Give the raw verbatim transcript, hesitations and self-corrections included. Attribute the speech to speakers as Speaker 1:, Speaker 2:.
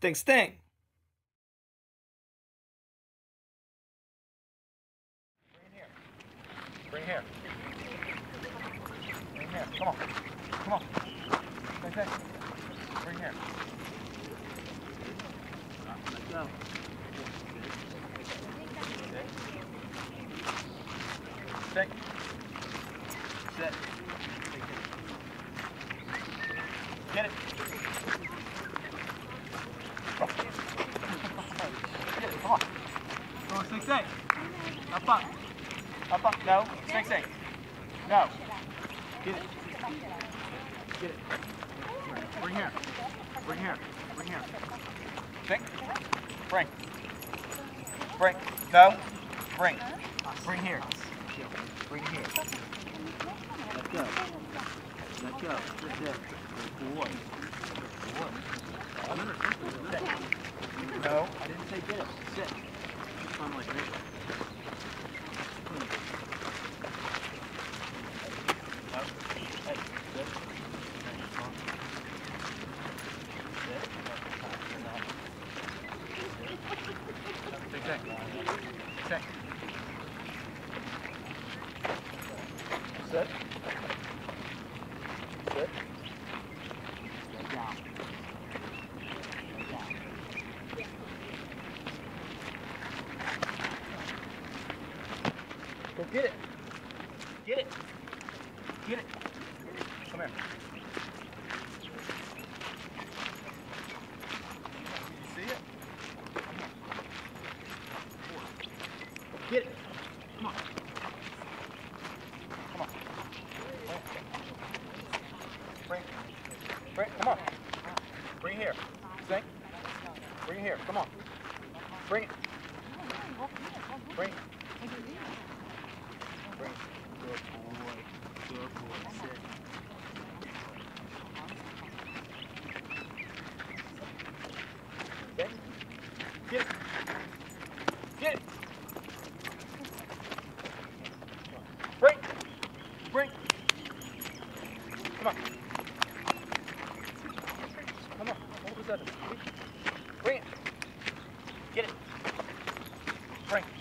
Speaker 1: Sting, sting.
Speaker 2: Bring here. Bring here. Come on. Come on. Stay, stay. Bring here. Let go. Sit. Sit. Get it. Get it. Come on. Come on, stay, stay. Up, up. Up, up. No. Stay, stay. No. Get it. Get it. Bring here. Bring here. Bring here. Stick. Bring. Bring. No. Bring. Bring here. Bring here. Let go. Let go. Sit there. Good boy. Good boy. Sit. No. I didn't say get it. Sit. Fun like this. Check. Sit. Sit. Lay down. Lay down. Go get it. Get it. Get it. Come here. You see it? Come here. Get it. Come on. Come on. Bring. Bring. Come on. Bring it here. Sink. Bring it here. Come on. Bring it. Bring it. Bring it. Good boy. Good boy. Sit. Sit. Get it. Get it. Bring. Bring. Come on. Come on. What was that? Bring it. Get it. Bring.